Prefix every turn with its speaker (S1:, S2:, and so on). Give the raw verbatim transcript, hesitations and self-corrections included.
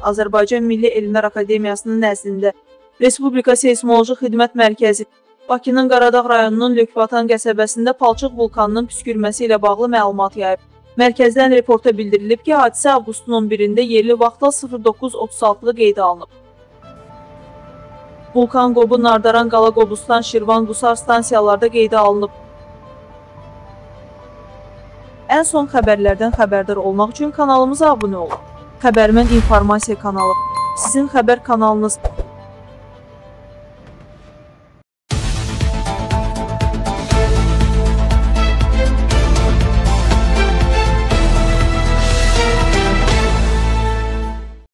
S1: Azərbaycan Milli Elmlər Akademiyasının nəzdində Respublika Seysmoloji Xidmət Mərkəzi Bakının Qaradağ rayonunun Lökbatan qəsəbəsində palçıq vulkanının püskürməsi ilə bağlı məlumat yayıb. Mərkəzdən reporta bildirilib ki, hadisə avqustun on birində yerli vaxtla sıfır doqquz otuz altıda qeydə alınıb. Vulkan qobu Nardaran, Qala Qobustan, Şirvan, Qusar stansiyalarda qeydə alınıb. Ən son xəbərlərdən xəbərdar olmaq üçün kanalımıza abunə olun. Xəbərmən informasiya kanalı. Sizin xəbər kanalınız.